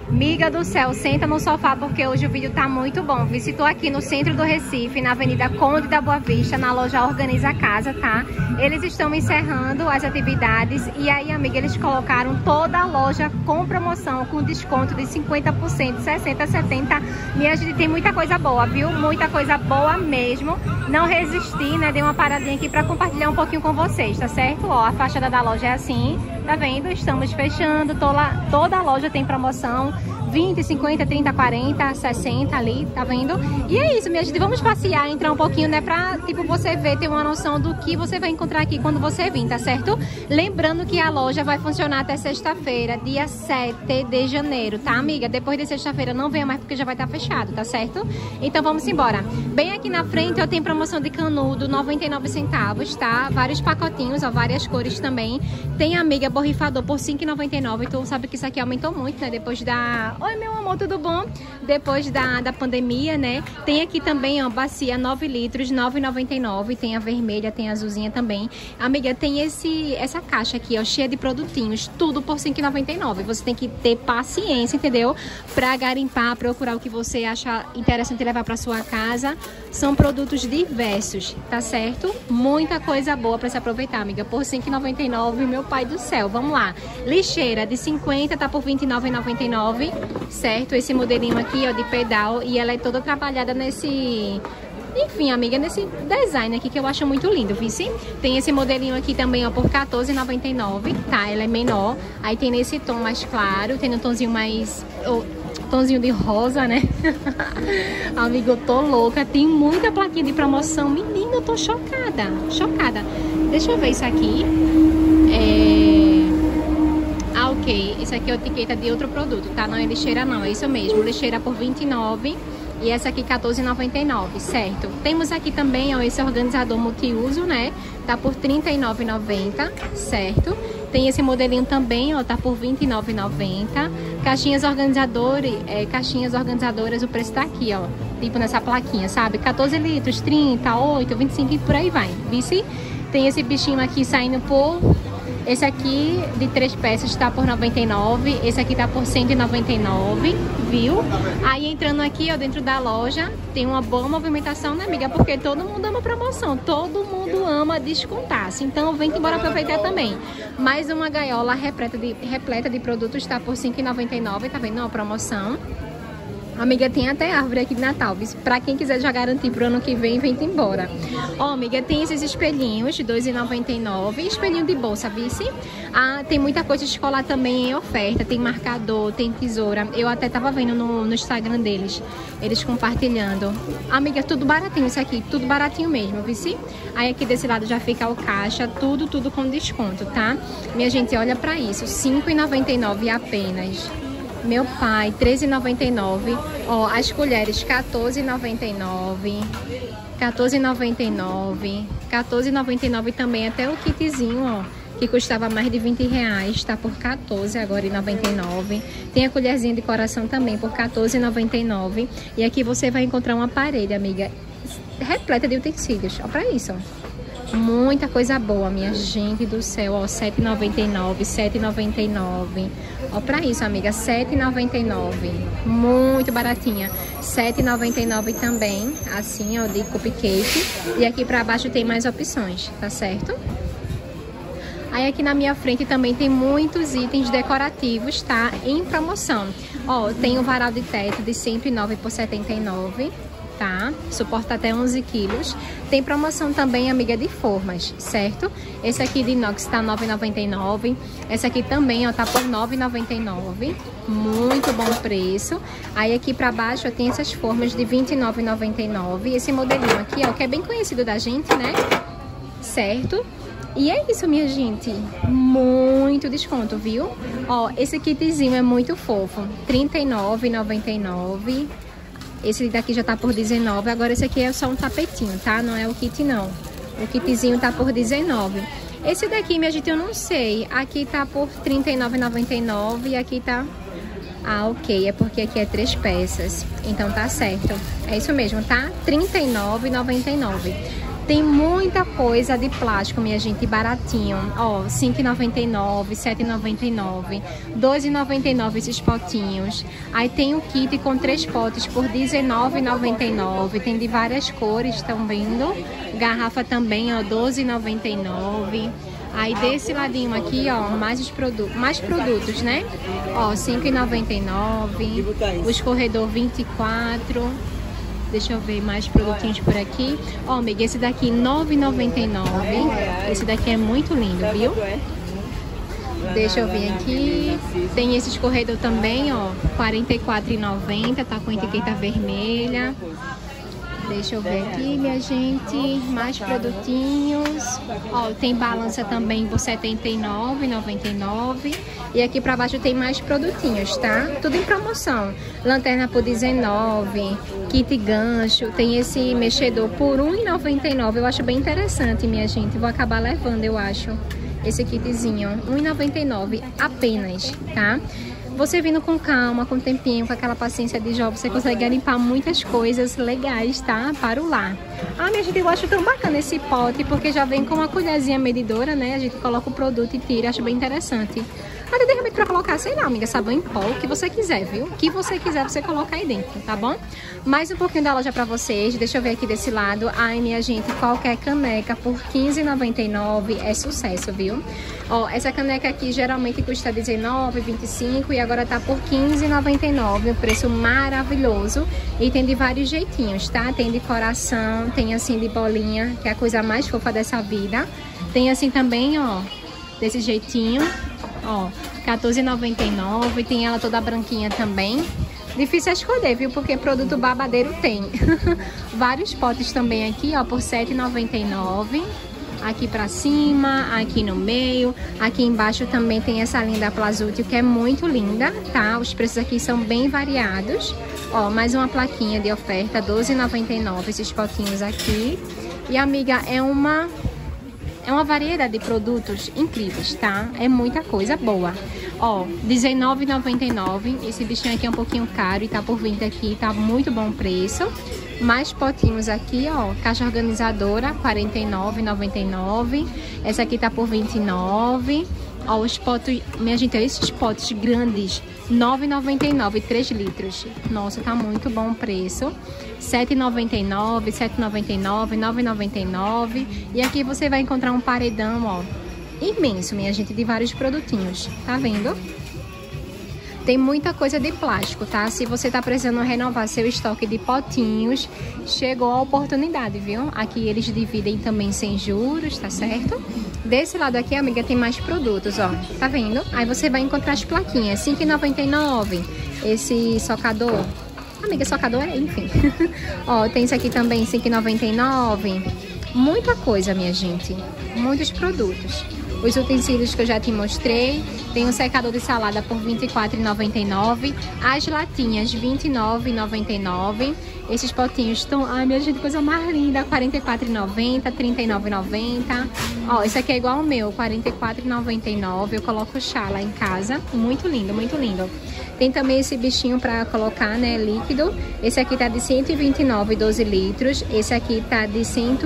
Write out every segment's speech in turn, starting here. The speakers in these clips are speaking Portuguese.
Miga do céu, senta no sofá porque hoje o vídeo tá muito bom. Visitou aqui no centro do Recife, na Avenida Conde da Boa Vista, na loja Organiza Casa, tá? Eles estão encerrando as atividades e aí, amiga, eles colocaram toda a loja com promoção, com desconto de 50%, 60%, 70%. Minha gente, tem muita coisa boa, viu? Muita coisa boa mesmo. Não resisti, né? Dei uma paradinha aqui pra compartilhar um pouquinho com vocês, tá certo? Ó, a fachada da loja é assim, tá vendo? Estamos fechando, toda a loja tem promoção. 20, 50, 30, 40, 60 ali, tá vendo? E é isso, minha gente, vamos passear, entrar um pouquinho, né, pra, tipo, você ver, ter uma noção do que você vai encontrar aqui quando você vir, tá certo? Lembrando que a loja vai funcionar até sexta-feira, dia 7 de janeiro, tá, amiga? Depois de sexta-feira não venha mais porque já vai estar fechado, tá certo? Então vamos embora. Bem aqui na frente eu tenho promoção de canudo, 99 centavos, tá? Vários pacotinhos, ó, várias cores também. Tem, amiga, borrifador por 5,99, tu sabe que isso aqui aumentou muito, né, depois da... Oi, meu amor, tudo bom? Depois da pandemia, né? Tem aqui também, ó, bacia 9 litros, 9,99. Tem a vermelha, tem a azulzinha também. Amiga, tem essa caixa aqui, ó, cheia de produtinhos, tudo por 5,99. Você tem que ter paciência, entendeu? Pra garimpar, procurar o que você acha interessante levar pra sua casa. São produtos diversos, tá certo? Muita coisa boa pra se aproveitar, amiga. Por 5,99, meu pai do céu. Vamos lá. Lixeira de 50 tá por 29,99. Certo? Esse modelinho aqui, ó, de pedal, e ela é toda trabalhada nesse... Enfim, amiga, nesse design aqui que eu acho muito lindo, vice? Tem esse modelinho aqui também, ó, por R$14,99, tá? Ela é menor. Aí tem nesse tom mais claro, tem no tomzinho mais... tonzinho de rosa, né? Amiga, eu tô louca. Tem muita plaquinha de promoção. Menina, eu tô chocada. Chocada. Deixa eu ver isso aqui. Ah, ok. Isso aqui é a etiqueta de outro produto, tá? Não é lixeira, não. É isso mesmo. Lixeira por R$29 e essa aqui R$14,99, certo? Temos aqui também, ó, esse organizador multiuso, né? Tá por R$39,90, certo? Tem esse modelinho também, ó, tá por R$29,90. Caixinhas organizadoras, o preço tá aqui, ó. Tipo nessa plaquinha, sabe? 14 litros, 30, 8, 25 e por aí vai. Vice? Tem esse bichinho aqui saindo por... Esse aqui de 3 peças tá por R$99, esse aqui tá por R$199, viu? Aí entrando aqui, ó, dentro da loja, tem uma boa movimentação, né, amiga? Porque todo mundo ama promoção, todo mundo ama descontar. Então vem embora aproveitar também. Mais uma gaiola repleta de produtos, tá por R$5,99, tá vendo? Uma promoção. Amiga, tem até árvore aqui de Natal, pra quem quiser já garantir pro ano que vem, vem embora. Ó, amiga, tem esses espelhinhos de R$2,99, espelhinho de bolsa, vice? Ah, tem muita coisa escolar também em oferta, tem marcador, tem tesoura. Eu até tava vendo no Instagram deles, eles compartilhando. Amiga, tudo baratinho isso aqui, tudo baratinho mesmo, vice? Aí aqui desse lado já fica o caixa, tudo com desconto, tá? Minha gente, olha pra isso, R$5,99 apenas. Meu pai, R$13,99. Ó, as colheres, R$14,99. R$14,99. R$14,99 também, até o kitzinho, ó, que custava mais de R$20, tá por R$14 agora R$9,99. Tem a colherzinha de coração também por R$14,99. E aqui você vai encontrar uma parede, amiga, repleta de utensílios. Ó, pra isso, ó. Muita coisa boa, minha gente do céu, ó, R$7,99, R$7,99. Ó, pra isso, amiga, R$7,99. Muito baratinha. R$7,99 também, assim, ó, de cupcake. E aqui pra baixo tem mais opções, tá certo? Aí aqui na minha frente também tem muitos itens decorativos, tá? Em promoção. Ó, tem o varal de teto de 109 por R$79. Tá? Suporta até 11 quilos. Tem promoção também, amiga, de formas, certo? Esse aqui de inox tá R$9,99. Esse aqui também, ó, tá por R$9,99. Muito bom preço. Aí aqui pra baixo, ó, tem essas formas de R$29,99. Esse modelinho aqui, ó, que é bem conhecido da gente, né? Certo? E é isso, minha gente. Muito desconto, viu? Ó, esse kitzinho é muito fofo. R$39,99. Esse daqui já tá por R$19. Agora esse aqui é só um tapetinho, tá? Não é o kit, não. O kitzinho tá por R$19. Esse daqui, minha gente, eu não sei. Aqui tá por R$39,99 e aqui tá... Ah, ok. É porque aqui é 3 peças. Então tá certo. É isso mesmo, tá? R$39,99. Tem muita coisa de plástico, minha gente, baratinho. Ó, R$ 5,99, R$ 7,99, R$ 2,99 esses potinhos. Aí tem o kit com 3 potes por R$ 19,99. Tem de várias cores, estão vendo? Garrafa também, ó, R$ 12,99. Aí desse ladinho aqui, ó, mais produtos, né? Ó, R$ 5,99. O escorredor R$ 24. Deixa eu ver mais produtinhos por aqui. Ó, amiga, esse daqui R$ 9,99. Esse daqui é muito lindo, viu? Deixa eu ver aqui. Tem esse escorredor também, ó, R$ 44,90. Tá com etiqueta vermelha. Deixa eu ver aqui, minha gente. Mais produtinhos. Ó, tem balança também por R$ 79,99. E aqui pra baixo tem mais produtinhos, tá? Tudo em promoção. Lanterna por R$19. Kit gancho. Tem esse mexedor por R$1,99. Eu acho bem interessante, minha gente. Vou acabar levando, eu acho. Esse kitzinho. R$1,99 apenas, tá? Você vindo com calma, com tempinho, com aquela paciência de jovem, você consegue limpar muitas coisas legais, tá? Para o lar. Ah, minha gente, eu acho tão bacana esse pote, porque já vem com uma colherzinha medidora, né? A gente coloca o produto e tira, acho bem interessante. Até de repente pra colocar, sei lá, amiga, sabão em pó, o que você quiser, viu? O que você quiser, você coloca aí dentro, tá bom? Mais um pouquinho da loja pra vocês, deixa eu ver aqui desse lado. Ai, minha gente, qualquer caneca por R$15,99 é sucesso, viu? Ó, essa caneca aqui geralmente custa R$19,25 e agora tá por R$15,99, um preço maravilhoso. E tem de vários jeitinhos, tá? Tem de coração, tem assim de bolinha, que é a coisa mais fofa dessa vida. Tem assim também, ó, desse jeitinho. Ó, R$14,99, tem ela toda branquinha também. Difícil escolher, viu? Porque produto babadeiro tem. Vários potes também aqui, ó, por R$7,99. Aqui pra cima, aqui no meio. Aqui embaixo também tem essa linda Plazútil, que é muito linda, tá? Os preços aqui são bem variados. Ó, mais uma plaquinha de oferta, R$12,99 esses potinhos aqui. E, amiga, é uma variedade de produtos incríveis, tá? É muita coisa boa. Ó, R$19,99. Esse bichinho aqui é um pouquinho caro e tá por 20 aqui, tá muito bom o preço. Mais potinhos aqui, ó. Caixa organizadora, R$49,99. Essa aqui tá por R$29. Ó, os potes, minha gente, esses potes grandes, R$9,99, 3 litros. Nossa, tá muito bom o preço. R$7,99, R$7,99, R$9,99. E aqui você vai encontrar um paredão, ó, imenso, minha gente, de vários produtinhos. Tá vendo? Tem muita coisa de plástico, tá? Se você tá precisando renovar seu estoque de potinhos, chegou a oportunidade, viu? Aqui eles dividem também sem juros, tá certo? Desse lado aqui, amiga, tem mais produtos, ó. Tá vendo? Aí você vai encontrar as plaquinhas. R$5,99. Esse socador. Amiga, socador é, enfim. Ó, tem esse aqui também, R$5,99. Muita coisa, minha gente. Muitos produtos. Os utensílios que eu já te mostrei. Tem um secador de salada por R$24,99. As latinhas, R$29,99. Esses potinhos estão... Ai, minha gente, coisa mais linda. R$44,90, R$39,90. Ó, esse aqui é igual ao meu, R$44,99. Eu coloco chá lá em casa. Muito lindo, muito lindo. Tem também esse bichinho pra colocar, né, líquido. Esse aqui tá de R$129, 12 litros. Esse aqui tá de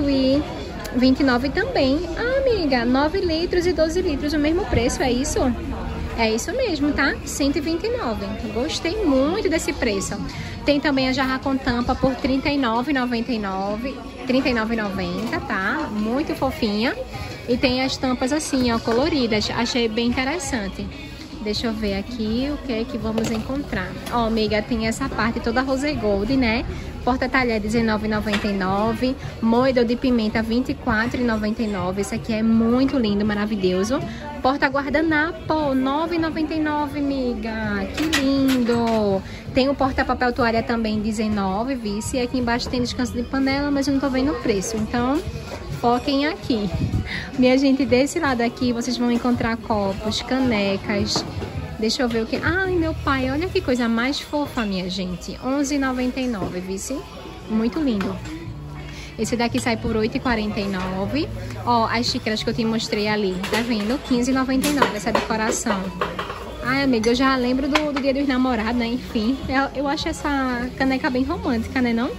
R$129 também. Ah, amiga, 9 litros e 12 litros, o mesmo preço, é isso? É isso mesmo, tá? R$129. Gostei muito desse preço. Tem também a jarra com tampa por R$39,99. R$39,90, tá? Muito fofinha. E tem as tampas assim, ó, coloridas. Achei bem interessante. Deixa eu ver aqui o que é que vamos encontrar. Ó, amiga, tem essa parte toda rose gold, né? Porta-talher R$19,99. Moedor de pimenta R$24,99. Esse aqui é muito lindo, maravilhoso. Porta-guardanapo R$9,99, amiga. Que lindo! Tem o porta-papel toalha também R$19, vice. E aqui embaixo tem descanso de panela, mas eu não tô vendo o preço. Então, foquem aqui. Minha gente, desse lado aqui vocês vão encontrar copos, canecas. Deixa eu ver o que... Ai, meu pai, olha que coisa mais fofa, minha gente. R$11,99, vice? Muito lindo. Esse daqui sai por R$8,49. Ó, as xícaras que eu te mostrei ali, tá vendo? R$15,99, essa decoração. Ai, amiga, eu já lembro do Dia dos Namorados, né? Enfim, eu acho essa caneca bem romântica, né, não?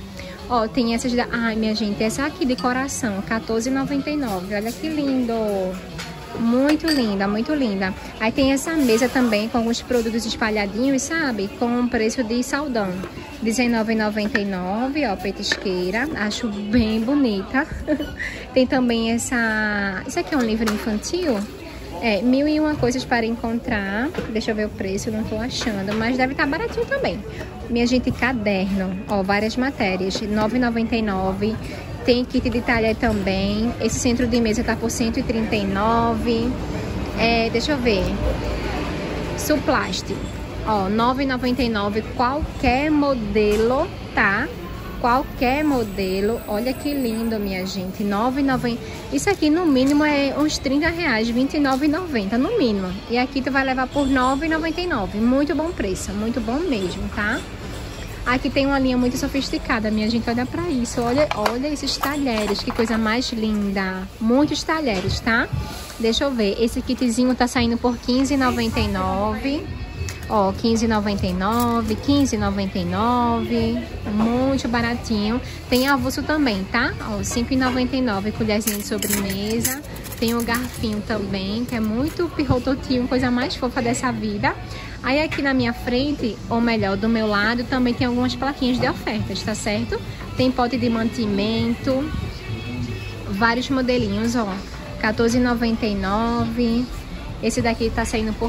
Ó, tem essas da... Ai, minha gente, essa aqui de coração, R$14,99. Olha que lindo. Muito linda, muito linda. Aí tem essa mesa também com alguns produtos espalhadinhos, sabe? Com preço de saldão. R$19,99, ó, petisqueira. Acho bem bonita. Tem também essa... Isso aqui é um livro infantil? É, 1001 coisas para encontrar. Deixa eu ver o preço, não tô achando. Mas deve estar baratinho também. Minha gente, caderno. Ó, várias matérias. R$9,99. Tem kit de talher também. Esse centro de mesa tá por R$139. É, deixa eu ver. Suplast. Ó, R$9,99. Qualquer modelo, tá? Qualquer modelo. Olha que lindo, minha gente. R$9,90. Isso aqui no mínimo é uns R$30, R$29,90 no mínimo. E aqui tu vai levar por R$9,99. Muito bom preço, muito bom mesmo, tá? Aqui tem uma linha muito sofisticada, minha gente. Olha pra isso. Olha esses talheres, que coisa mais linda. Muitos talheres, tá? Deixa eu ver. Esse kitzinho tá saindo por R$15,99. Ó, R$15,99, R$15,99, muito baratinho. Tem avulso também, tá? Ó, R$5,99, colherzinha de sobremesa. Tem o garfinho também, que é muito pirrototinho, coisa mais fofa dessa vida. Aí aqui na minha frente, ou melhor, do meu lado, também tem algumas plaquinhas de ofertas, tá certo? Tem pote de mantimento, vários modelinhos, ó. R$14,99. Esse daqui tá saindo por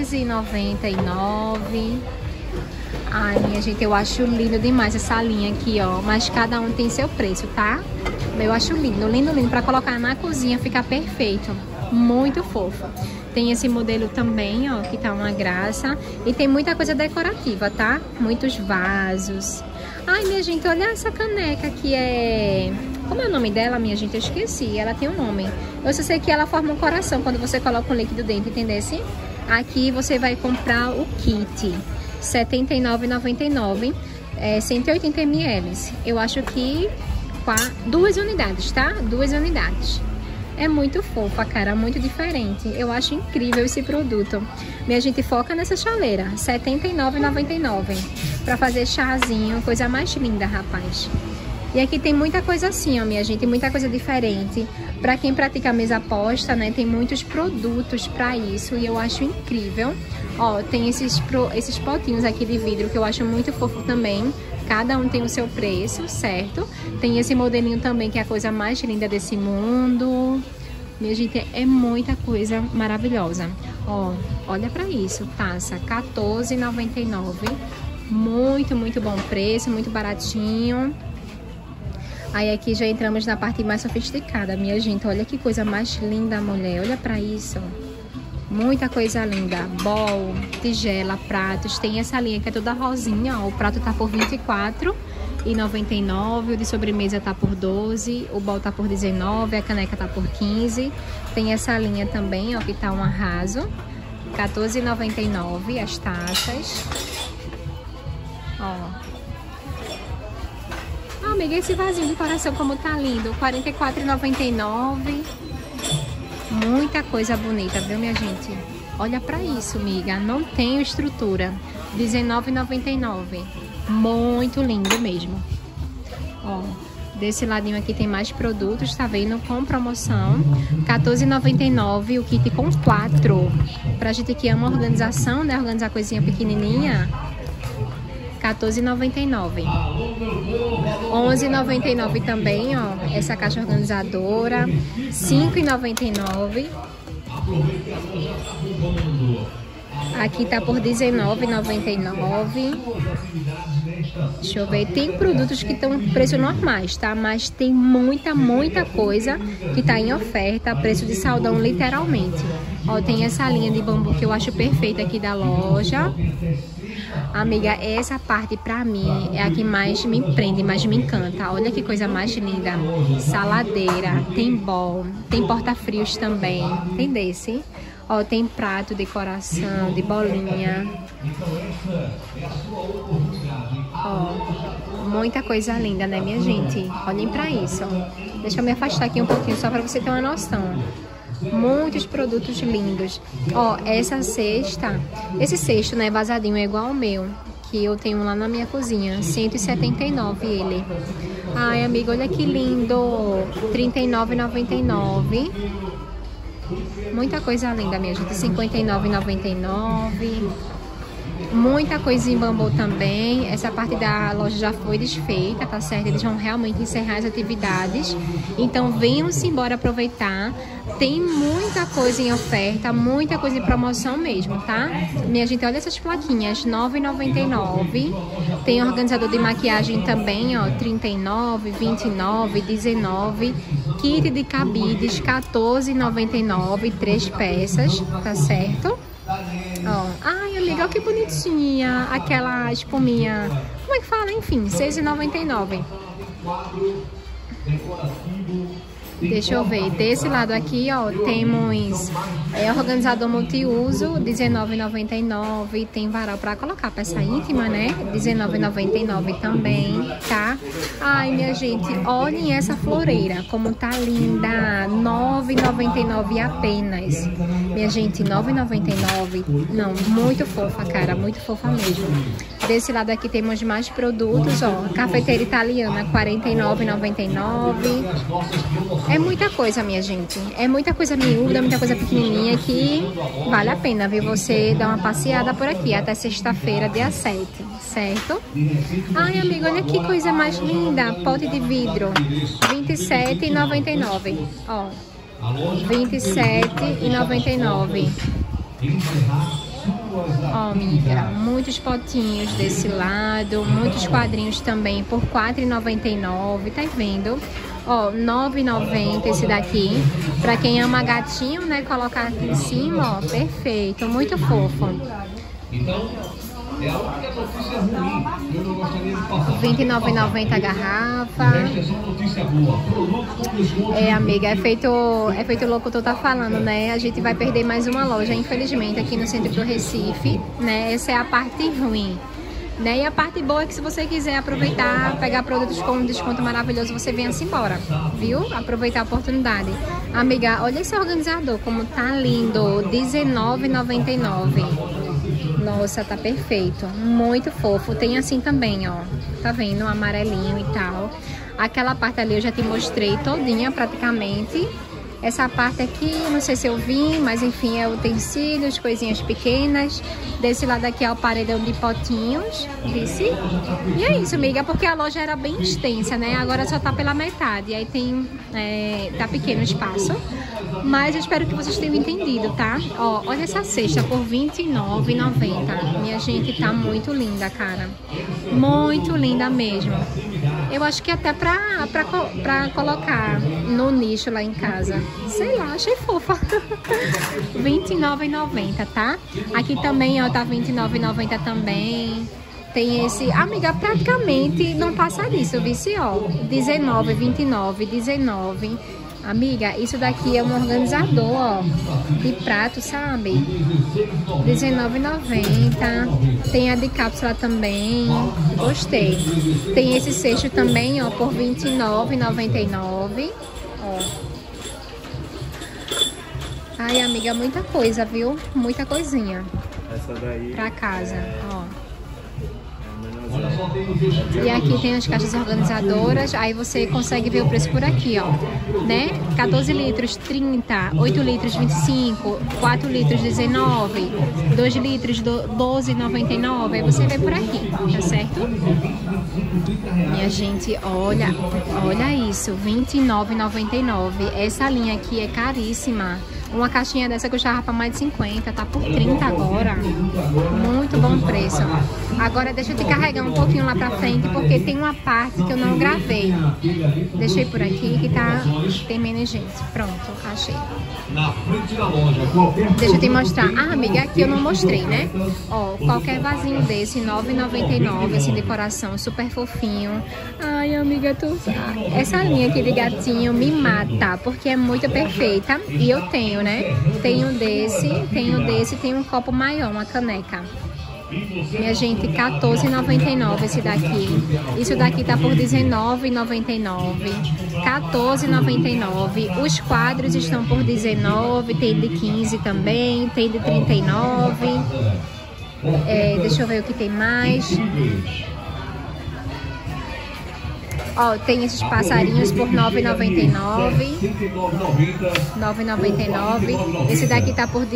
R$13,99. Ai, minha gente, eu acho lindo demais essa linha aqui, ó. Mas cada um tem seu preço, tá? Eu acho lindo, lindo, lindo. Pra colocar na cozinha fica perfeito. Muito fofo. Tem esse modelo também, ó, que tá uma graça. E tem muita coisa decorativa, tá? Muitos vasos. Ai, minha gente, olha essa caneca que é... Como é o nome dela, minha gente? Eu esqueci. Ela tem um nome. Eu só sei que ela forma um coração quando você coloca um líquido dentro, entendesse? Aqui você vai comprar o kit. R$ 79,99. 180 ml. Eu acho que 2 unidades, tá? 2 unidades. É muito fofa, cara, muito diferente. Eu acho incrível esse produto. Minha gente, foca nessa chaleira. R$ 79,99. Pra fazer chazinho, coisa mais linda, rapaz. E aqui tem muita coisa assim, ó, minha gente, muita coisa diferente. Pra quem pratica mesa posta, né, tem muitos produtos pra isso e eu acho incrível. Ó, tem esses potinhos aqui de vidro que eu acho muito fofo também. Cada um tem o seu preço, certo? Tem esse modelinho também que é a coisa mais linda desse mundo. Minha gente, é muita coisa maravilhosa. Ó, olha pra isso, taça, R$ 14,99. Muito, muito bom preço, muito baratinho. Aí aqui já entramos na parte mais sofisticada, minha gente. Olha que coisa mais linda, mulher. Olha pra isso. Muita coisa linda. Bol, tigela, pratos. Tem essa linha que é toda rosinha, ó. O prato tá por R$ 24,99. O de sobremesa tá por 12. O bol tá por 19. A caneca tá por 15. Tem essa linha também, ó, que tá um arraso. R$ 14,99 as taças. Ó. Amiga, esse vasinho de coração como tá lindo, R$ 44,99. Muita coisa bonita, viu, minha gente? Olha pra isso, amiga, não tem estrutura. R$ 19,99. Muito lindo mesmo. Ó, desse ladinho aqui tem mais produtos, tá vendo? Com promoção. R$ 14,99 o kit com 4. Pra gente que ama organização, né? Organizar coisinha pequenininha. R$ 14,99. R$ 11,99 também, ó. Essa caixa organizadora. R$ 5,99. Aqui tá por R$ 19,99. Deixa eu ver. Tem produtos que estão preço normais, tá? Mas tem muita, muita coisa que tá em oferta, preço de saldão, literalmente. Ó, tem essa linha de bambu que eu acho perfeita aqui da loja. Amiga, essa parte pra mim é a que mais me prende, mais me encanta. Olha que coisa mais linda. Saladeira, tem bol, tem porta-frios também. Tem desse. Ó, tem prato, decoração, de bolinha. Ó, muita coisa linda, né, minha gente? Olhem pra isso. Deixa eu me afastar aqui um pouquinho, só pra você ter uma noção. Muitos produtos lindos. Ó, essa cesta, esse cesto, né, vazadinho, é igual ao meu, que eu tenho lá na minha cozinha, 179 ele. Ai, amiga, olha que lindo, R$39,99. Muita coisa linda, minha gente, R$59,99. Muita coisa em bambu também. Essa parte da loja já foi desfeita, tá certo? Eles vão realmente encerrar as atividades. Então venham-se embora aproveitar. Tem muita coisa em oferta, muita coisa em promoção mesmo, tá? Minha gente, olha essas plaquinhas, R$9,99. Tem organizador de maquiagem também, ó, R$39, R$29, R$19. Kit de cabides, R$14,99, 3 peças, tá certo? Ó, ai, amiga, olha que bonitinha aquela espuminha. Como é que fala? Enfim, R$6,99. Deixa eu ver, desse lado aqui, ó, temos organizador multiuso, R$19,99. Tem varal pra colocar peça íntima, né? R$19,99 também, tá? Ai, minha gente, olhem essa floreira, como tá linda. R$9,99 apenas. Minha gente, R$9,99. Não, muito fofa, cara, muito fofa mesmo. Desse lado aqui temos mais produtos, ó. Cafeteira italiana, R$49,99. É muita coisa, minha gente. É muita coisa miúda, muita coisa pequenininha que vale a pena, viu? Você dar uma passeada por aqui até sexta-feira, dia 7, certo? Ai, amiga, olha que coisa mais linda. Pote de vidro, R$27,99. Ó, R$27,99. Ó, amiga, muitos potinhos desse lado, muitos quadrinhos também por R$4,99, tá vendo? Ó, R$9,90 esse daqui. Pra quem ama gatinho, né, colocar aqui em cima, ó, perfeito, muito fofo. R$29,90 a garrafa. É, amiga, é feito o locutor tá falando, né? A gente vai perder mais uma loja, infelizmente, aqui no centro do Recife, né? Essa é a parte ruim, né? E a parte boa é que se você quiser aproveitar, pegar produtos com um desconto maravilhoso, você venha-se embora, viu? Aproveitar a oportunidade. Amiga, olha esse organizador, como tá lindo, R$19,99. Nossa, tá perfeito, muito fofo. Tem assim também, ó, tá vendo? Um amarelinho e tal. Aquela parte ali eu já te mostrei todinha praticamente. Essa parte aqui, não sei se eu vi, mas enfim, é utensílios, coisinhas pequenas. Desse lado aqui é o paredão de potinhos, vice. E é isso, amiga, porque a loja era bem extensa, né? Agora só tá pela metade, aí tem, tá pequeno o espaço. Mas eu espero que vocês tenham entendido, tá? Ó, olha essa cesta por R$29,90. Minha gente, tá muito linda, cara. Muito linda mesmo. Eu acho que até pra colocar no nicho lá em casa. Sei lá, achei fofa. R$29,90, tá? Aqui também, ó, tá R$29,90 também. Tem esse... Amiga, praticamente não passa disso, vice, ó. R$19, R$29, R$19. Amiga, isso daqui é um organizador, ó, de prato, sabe? R$19,90. Tem a de cápsula também. Gostei. Tem esse cesto também, ó, por R$29,99. Ó. Ai, amiga, muita coisa, viu? Muita coisinha. Essa daí pra casa, ó. E aqui tem as caixas organizadoras, aí você consegue ver o preço por aqui, ó, né? 14 litros, 30, 8 litros, 25, 4 litros, 19, 2 litros, 12,99, aí você vê por aqui, tá certo? Minha gente, olha isso, R$29,99, essa linha aqui é caríssima. Uma caixinha dessa custava para mais de 50, tá por 30 agora. Muito bom preço. Agora deixa eu te carregar um pouquinho lá pra frente, porque tem uma parte que eu não gravei. Deixei por aqui que tem menos gente. Pronto, achei. Deixa eu te mostrar. Ah, amiga, aqui eu não mostrei, né? Ó, qualquer vasinho desse, R$9,99, assim, decoração, super fofinho. Ai, amiga, essa linha aqui de gatinho me mata, porque é muito perfeita. E eu tenho, né? Tenho desse, tem um copo maior, uma caneca. Minha gente, R$14,99 esse daqui. Isso daqui tá por R$19,99. R$14,99. Os quadros estão por R$19. Tem de 15 também. Tem de 39. Deixa eu ver o que tem mais. Ó, tem esses passarinhos por R$ 9,99. R$ 9,99. Esse daqui tá por R$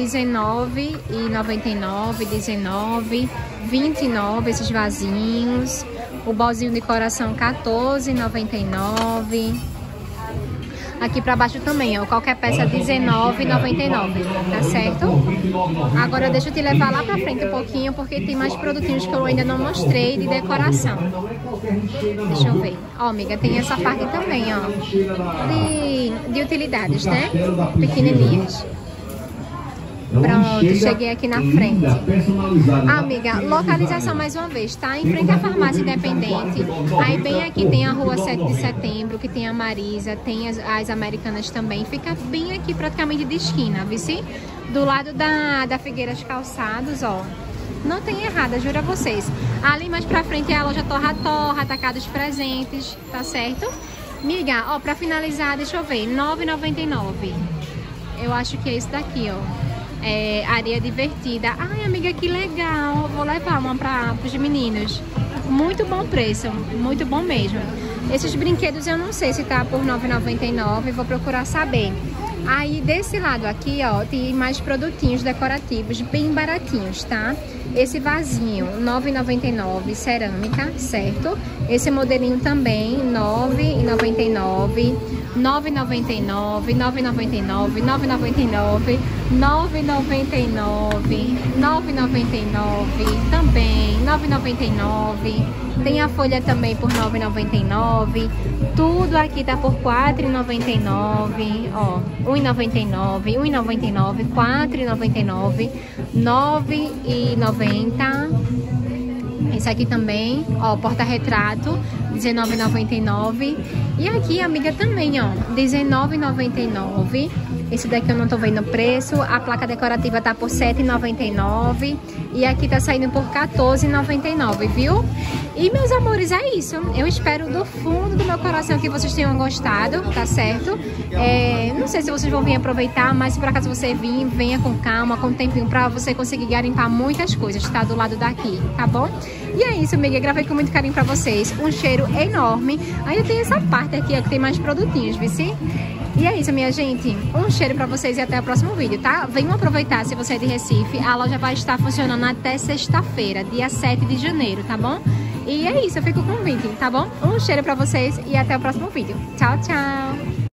19,99. R$ 29,29. Esses vasinhos. O bolzinho de coração R$ 14,99. Aqui pra baixo também, ó, qualquer peça R$ 19,99, tá certo? Agora deixa eu te levar lá pra frente um pouquinho, porque tem mais produtinhos que eu ainda não mostrei de decoração. Deixa eu ver. Ó, amiga, tem essa parte também, ó, de utilidades, né? Pequenininhas. Pronto, cheguei aqui na frente. Amiga, localização mais uma vez, tá? Em frente à farmácia independente. Aí bem aqui tem a rua 7 de setembro, que tem a Marisa, tem as Americanas também. Fica bem aqui praticamente de esquina, viu? Do lado da Figueiras Calçados, ó. Não tem errada, juro a vocês. Ali mais pra frente é a loja Torra Torra, Atacados Presentes, tá certo? Miga, ó, pra finalizar, deixa eu ver, R$ 9,99. Eu acho que é esse daqui, ó. Areia divertida. Ai, amiga, que legal. Vou levar uma para os meninos. Muito bom preço, muito bom mesmo. Esses brinquedos eu não sei se tá por R$ 9,99. Vou procurar saber. Aí desse lado aqui, ó, tem mais produtinhos decorativos bem baratinhos, tá? Esse vasinho, R$ 9,99, cerâmica, certo? Esse modelinho também, R$ 9,99. R$ 9,99, R$ 9,99, R$ 9,99, R$ 9,99, R$ 9,99 também, R$ 9,99. Tem a folha também por R$ 9,99. Tudo aqui tá por R$ 4,99, ó, R$ 1,99, R$ 1,99, R$ 4,99, R$ 9,90. Esse aqui também, ó, porta-retrato, R$19,99. E aqui, amiga, também, ó, R$19,99. Esse daqui eu não tô vendo o preço. A placa decorativa tá por R$7,99. E aqui tá saindo por R$14,99, viu? E, meus amores, é isso. Eu espero do fundo do meu coração que vocês tenham gostado, tá certo? Não sei se vocês vão vir aproveitar, mas se por acaso você vir, venha com calma, com tempinho pra você conseguir garimpar muitas coisas, tá? Do lado daqui, tá bom? E é isso, amiga. Gravei com muito carinho pra vocês. Um cheiro enorme. Ainda tem essa parte aqui, ó, que tem mais produtinhos, viu? E é isso, minha gente. Um cheiro pra vocês e até o próximo vídeo, tá? Venham aproveitar se você é de Recife. A loja vai estar funcionando até sexta-feira, dia 7 de janeiro, tá bom? E é isso, eu fico com o convite, tá bom? Um cheiro pra vocês e até o próximo vídeo. Tchau, tchau!